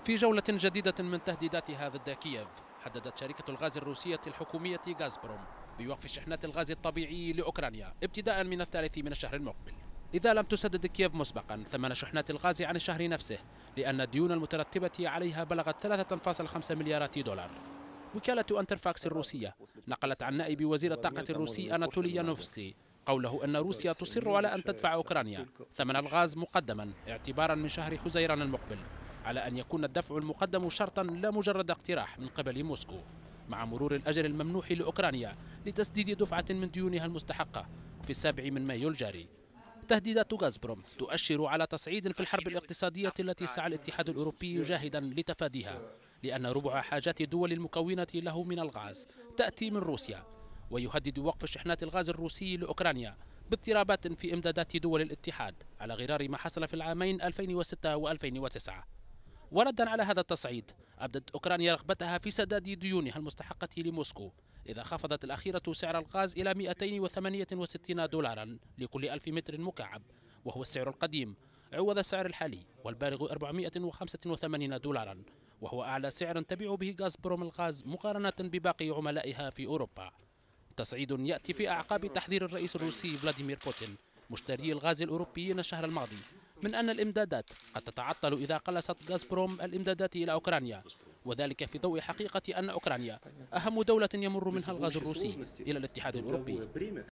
في جولة جديدة من تهديداتها ضد كييف، هددت شركة الغاز الروسية الحكومية غازبروم بوقف شحنات الغاز الطبيعي لأوكرانيا ابتداء من 3 من الشهر المقبل إذا لم تسدد كييف مسبقا ثمن شحنات الغاز عن الشهر نفسه، لأن الديون المترتبة عليها بلغت 3.5 مليارات دولار. وكالة أنترفاكس الروسية نقلت عن نائب وزير الطاقة الروسي أناتولي يانوفسكي قوله أن روسيا تصر على أن تدفع أوكرانيا ثمن الغاز مقدما اعتبارا من شهر حزيران المقبل، على أن يكون الدفع المقدم شرطا لا مجرد اقتراح من قبل موسكو، مع مرور الأجل الممنوح لأوكرانيا لتسديد دفعة من ديونها المستحقة في 7 من مايو الجاري. تهديدات غازبروم تؤشر على تصعيد في الحرب الاقتصادية التي سعى الاتحاد الأوروبي جاهدا لتفاديها، لأن ربع حاجات الدول المكونة له من الغاز تأتي من روسيا، ويهدد وقف شحنات الغاز الروسي لأوكرانيا باضطرابات في إمدادات دول الاتحاد على غرار ما حصل في العامين 2006 و2009. وردا على هذا التصعيد، أبدت أوكرانيا رغبتها في سداد ديونها المستحقة لموسكو إذا خفضت الأخيرة سعر الغاز إلى 268 دولارا لكل 1000 متر مكعب، وهو السعر القديم عوض السعر الحالي والبالغ 485 دولارا، وهو أعلى سعر تبيع به غازبروم الغاز مقارنة بباقي عملائها في أوروبا. تصعيد يأتي في أعقاب تحذير الرئيس الروسي فلاديمير بوتين مشتري الغاز الأوروبيين الشهر الماضي من أن الإمدادات قد تتعطل إذا قلصت غازبروم الإمدادات إلى أوكرانيا، وذلك في ضوء حقيقة أن أوكرانيا أهم دولة يمر منها الغاز الروسي إلى الاتحاد الأوروبي.